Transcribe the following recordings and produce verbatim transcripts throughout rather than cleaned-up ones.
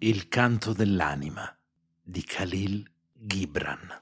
Il canto dell'anima di Khalil Gibran.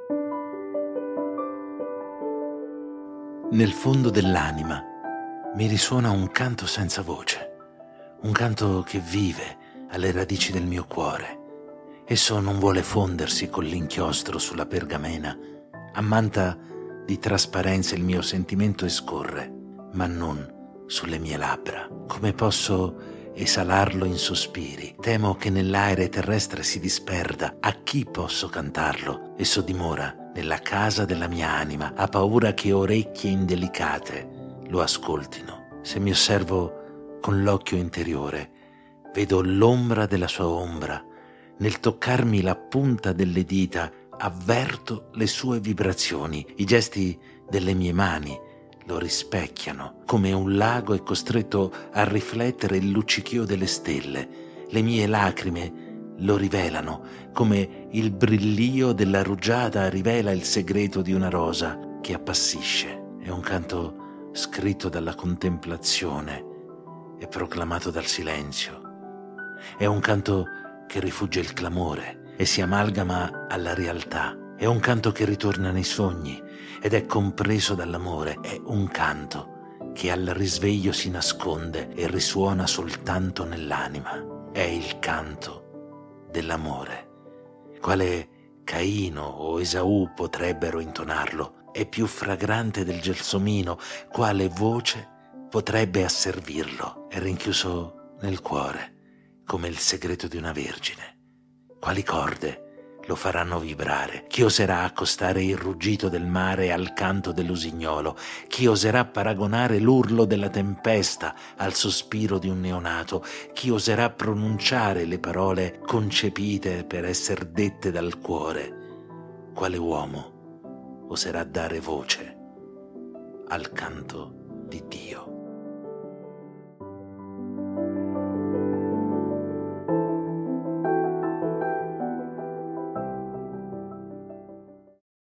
Nel fondo dell'anima mi risuona un canto senza voce, un canto che vive alle radici del mio cuore. Esso non vuole fondersi con l'inchiostro sulla pergamena, ammanta di trasparenza il mio sentimento e scorre, ma non sulle mie labbra. Come posso esalarlo in sospiri? Temo che nell'aere terrestre si disperda. A chi posso cantarlo? Esso dimora nella casa della mia anima. Ha paura che orecchie indelicate lo ascoltino. Se mi osservo con l'occhio interiore, vedo l'ombra della sua ombra. Nel toccarmi la punta delle dita, avverto le sue vibrazioni. I gesti delle mie mani lo rispecchiano, come un lago è costretto a riflettere il luccichio delle stelle. Le mie lacrime lo rivelano, come il brillio della rugiada rivela il segreto di una rosa che appassisce. È un canto scritto dalla contemplazione e proclamato dal silenzio. È un canto che rifugge il clamore e si amalgama alla realtà. È un canto che ritorna nei sogni ed è compreso dall'amore. È un canto che al risveglio si nasconde e risuona soltanto nell'anima. È il canto dell'amore. Quale Caino o Esaù potrebbero intonarlo? È più fragrante del gelsomino. Quale voce potrebbe asservirlo? È rinchiuso nel cuore, come il segreto di una vergine. Quali corde lo faranno vibrare? Chi oserà accostare il ruggito del mare al canto dell'usignolo? Chi oserà paragonare l'urlo della tempesta al sospiro di un neonato? Chi oserà pronunciare le parole concepite per essere dette dal cuore? Quale uomo oserà dare voce al canto